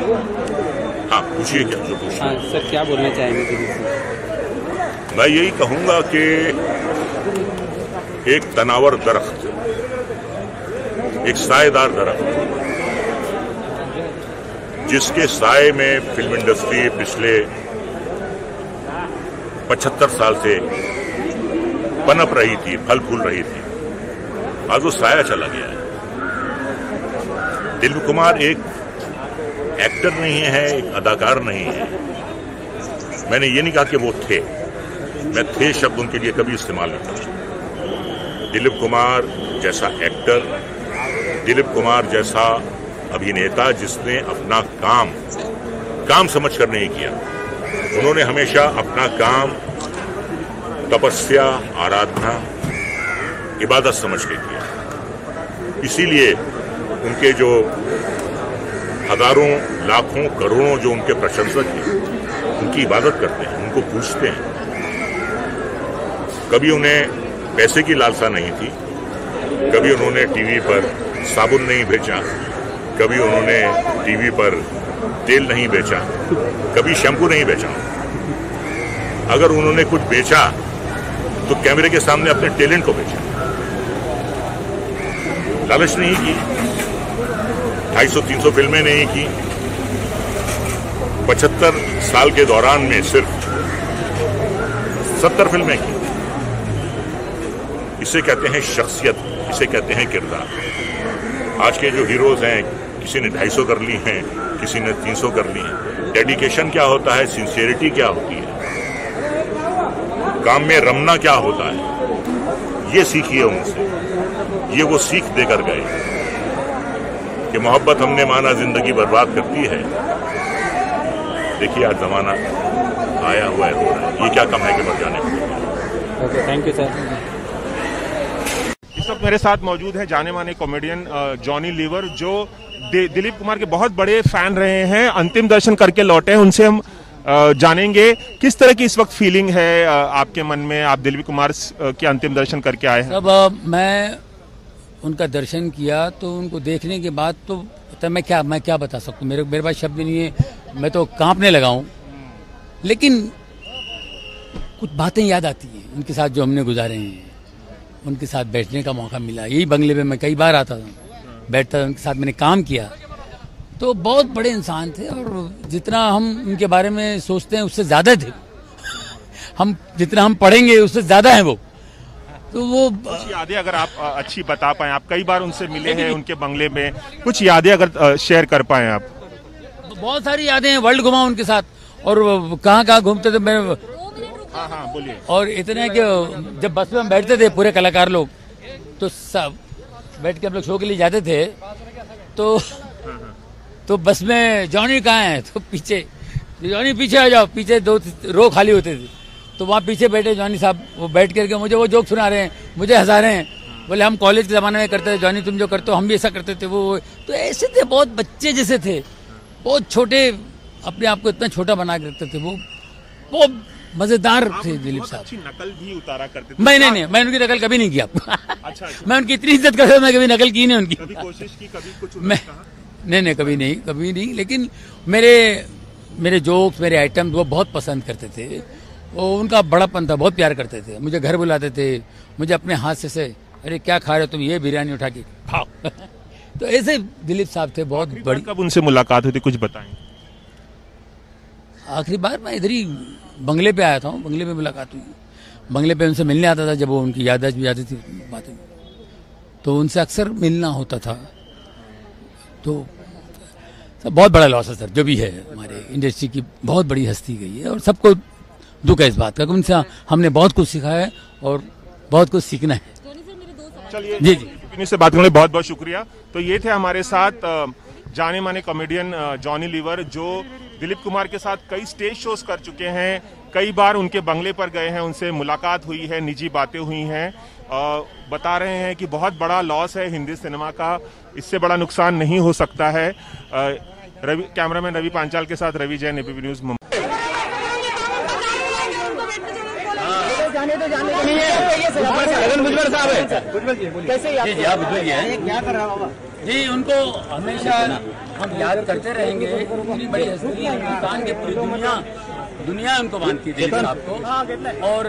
हाँ, पूछिए क्या जो पूछिए। हाँ सर, क्या बोलना चाहेंगे दिलीप से? मैं यही कहूंगा कि एक तनावर दरख्त, एक साएदार दरख्त, जिसके साए में फिल्म इंडस्ट्री पिछले 75 साल से पनप रही थी, फल फूल रही थी, आज वो साया चला गया है। दिलीप कुमार एक एक्टर नहीं है, एक अदाकार नहीं है। मैंने ये नहीं कहा कि वो थे, मैं थे शब्द उनके लिए कभी इस्तेमाल नहीं करूं। दिलीप कुमार जैसा एक्टर, दिलीप कुमार जैसा अभिनेता जिसने अपना काम समझकर नहीं किया। उन्होंने हमेशा अपना काम तपस्या, आराधना, इबादत समझ के किया। इसीलिए उनके जो हजारों, लाखों, करोड़ों जो उनके प्रशंसक हैं, उनकी इबादत करते हैं, उनको पूजते हैं। कभी उन्हें पैसे की लालसा नहीं थी, कभी उन्होंने टीवी पर साबुन नहीं बेचा, कभी उन्होंने टीवी पर तेल नहीं बेचा, कभी शैम्पू नहीं बेचा। अगर उन्होंने कुछ बेचा तो कैमरे के सामने अपने टैलेंट को बेचा, लालच नहीं की। 250-300 फिल्में नहीं की। 75 साल के दौरान में सिर्फ 70 फिल्में की। इसे कहते हैं शख्सियत, इसे कहते हैं किरदार। आज के जो हीरोज हैं, किसी ने 250 कर ली हैं, किसी ने 300 कर ली हैं। डेडिकेशन क्या होता है, सिंसियरिटी क्या होती है, काम में रमना क्या होता है, ये सीखिए उनसे। ये वो सीख देकर गए कि मोहब्बत हमने माना जिंदगी बर्बाद करती है। देखिए आज जमाना आया हुआ है, ये क्या कम है कि मर जाने को। Okay, thank you sir. इस वक्त मेरे साथ मौजूद है जाने माने कॉमेडियन जॉनी लीवर, जो दिलीप कुमार के बहुत बड़े फैन रहे हैं, अंतिम दर्शन करके लौटे हैं। उनसे हम जानेंगे किस तरह की इस वक्त फीलिंग है आपके मन में। आप दिलीप कुमार के अंतिम दर्शन करके आए हैं। सब मैं उनका दर्शन किया तो उनको देखने के बाद तो मैं क्या बता सकता हूँ, मेरे पास शब्द नहीं है, मैं तो कांपने लगा हूँ। लेकिन कुछ बातें याद आती हैं उनके साथ जो हमने गुजारे हैं। उनके साथ बैठने का मौका मिला, यही बंगले में मैं कई बार आता था, बैठता था, उनके साथ मैंने काम किया। तो बहुत बड़े इंसान थे और जितना हम उनके बारे में सोचते हैं उससे ज़्यादा थे। हम जितना हम पढ़ेंगे उससे ज़्यादा है वो। तो वो कुछ यादें अगर आप अच्छी बता पाएं, आप कई बार उनसे मिले हैं उनके बंगले में, कुछ यादें अगर शेयर कर पाएं आप। बहुत सारी यादें हैं, वर्ल्ड घुमा उनके साथ और कहाँ घूमते थे मैं। हाँ बोलिए। और इतने कि जब बस में हम बैठते थे पूरे कलाकार लोग, तो सब बैठ के हम लोग शो के लिए जाते थे, तो बस में जॉनी कहाँ है, तो पीछे जॉनी पीछे आ जाओ, पीछे 2 रो खाली होते थे, तो वहाँ पीछे बैठे जॉनी साहब, वो बैठ करके मुझे वो जोक सुना रहे हैं, मुझे हंसा रहे हैं। बोले हम कॉलेज के ज़माने में करते थे, जॉनी तुम जो करते हो हम भी ऐसा करते थे। वो तो ऐसे थे, बहुत बच्चे जैसे थे, बहुत छोटे, अपने आप को इतना छोटा बना के रखते थे। वो बहुत मज़ेदार थे दिलीप साहब। अच्छी नकल भी उतारा करते थे। नहीं, मैं उनकी नकल कभी नहीं किया। अच्छा। मैं उनकी इतनी इज्जत करता था, मैं कभी नकल की नहीं उनकी। कभी कोशिश की, कभी कुछ मैं नहीं, कभी नहीं। लेकिन मेरे जोक्स, मेरे आइटम वो बहुत पसंद करते थे। वो उनका बड़ापन था, बहुत प्यार करते थे। मुझे घर बुलाते थे, मुझे अपने हाथ से अरे क्या खा रहे हो तुम, ये बिरयानी उठा के खाओ। तो ऐसे दिलीप साहब थे, बहुत बड़ी। कब उनसे मुलाकात हुई थी, कुछ बताएं। आखिरी बार मैं इधर ही बंगले पे आया था, बंगले में मुलाकात हुई। बंगले पे उनसे मिलने आता था, जब वो उनकी याददाश्त भी आती थी बातें, तो उनसे अक्सर मिलना होता था। तो बहुत बड़ा लॉस है सर, जो भी है हमारे इंडस्ट्री की बहुत बड़ी हस्ती गई है और सबको दुख है इस बात का। उनसे हमने बहुत कुछ सीखा है और बहुत कुछ सीखना है। चलिए जी से बात करने बहुत बहुत शुक्रिया। तो ये थे हमारे साथ जाने माने कॉमेडियन जॉनी लीवर, जो दिलीप कुमार के साथ कई स्टेज शोज कर चुके हैं, कई बार उनके बंगले पर गए हैं, उनसे मुलाकात हुई है, निजी बातें हुई हैं। बता रहे हैं कि बहुत बड़ा लॉस है हिंदी सिनेमा का, इससे बड़ा नुकसान नहीं हो सकता है। कैमरामैन रवि पांचाल के साथ रवि जैन, एबीपी न्यूज, मुंबई। गगन भुजबल साहब है। कैसे याद जी आप भुजबल जी हैं। क्या कर रहा बाबा? जी उनको हमेशा हम याद करते रहेंगे। इतनी बड़ी हस्ती हिंदुस्तान की पूरी दुनिया उनको मानती है दिलीप साहब को। और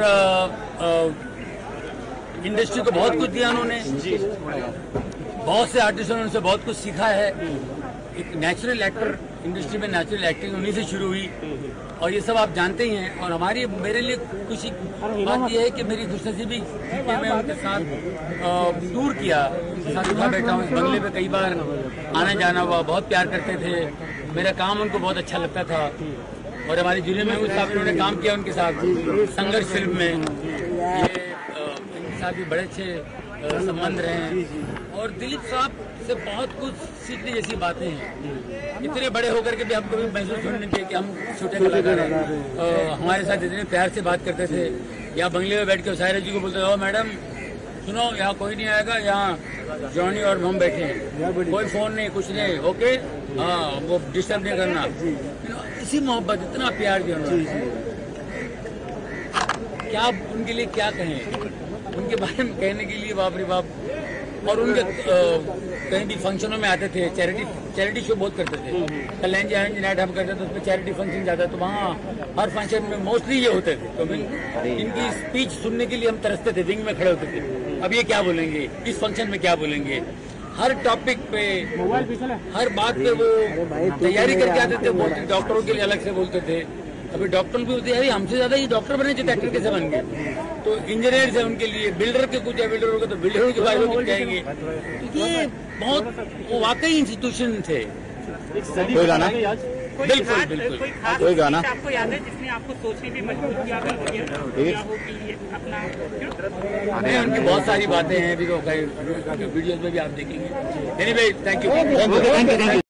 इंडस्ट्री को बहुत कुछ दिया उन्होंने। बहुत से आर्टिस्टों ने उनसे बहुत कुछ सीखा है। एक नेचुरल एक्टर, इंडस्ट्री में नेचुरल एक्टिंग उन्हीं से शुरू हुई और ये सब आप जानते ही हैं। और मेरे लिए खुशी बात यह है कि मेरी खुशनसीबी कि मैं उनके साथ टूर किया, उनके साथ वहाँ बैठा हूँ। इस बंगले पे कई बार आना जाना हुआ, बहुत प्यार करते थे। मेरा काम उनको बहुत अच्छा लगता था। और हमारी जूनियर महमूद साहब इन्होंने काम किया उनके साथ संघर्ष फिल्म में। ये इनके साथ भी बड़े अच्छे संबंध रहे हैं। और दिलीप साहब से बहुत कुछ सीखने जैसी बातें हैं। इतने बड़े होकर के भी हमको भी महसूस होने चाहिए कि हम छोटे कलाकार हैं। हमारे साथ इतने प्यार से बात करते थे। या बंगले में बैठ के सायरा जी को बोलते थे, ओ मैडम सुनो यहाँ कोई नहीं आएगा, यहाँ जॉनी और हम बैठे हैं, कोई फोन नहीं कुछ नहीं, ओके हाँ वो डिस्टर्ब नहीं करना। इसी मोहब्बत, इतना प्यार दिया उन्होंने। क्या उनके लिए क्या कहें, उनके बारे में कहने के लिए बाप रे बाप। और उनके कहीं भी फंक्शनों में आते थे, चैरिटी शो बहुत करते थे। कल्याण जी नाइट हम करते थे, उसमें चैरिटी फंक्शन जाता तो वहाँ हर फंक्शन में मोस्टली ये होते थे। तो इनकी स्पीच सुनने के लिए हम तरसते थे, विंग में खड़े होते थे। अब ये क्या बोलेंगे, इस फंक्शन में क्या बोलेंगे, हर टॉपिक पे हर बात पे वो तैयारी करके आते थे। डॉक्टरों के लिए अलग से बोलते थे। अभी डॉक्टर भी होते हैं, हमसे ज्यादा ये डॉक्टर बने जो एक्टर कैसे बन गए। तो इंजीनियर है उनके लिए, बिल्डर के कुछ है, बिल्डर होगा तो बिल्डरों के बारे में जाएंगे। तो ये बहुत वो वाकई इंस्टीट्यूशन थे। कोई गाना? बिल्कुल बिल्कुल। कोई गाना आपको याद है जिसने आपको सोचने की मजबूर किया नहीं, उनकी बहुत सारी बातें हैं, अभी तो वीडियोज में भी आप देखेंगे। Anyway, thank you.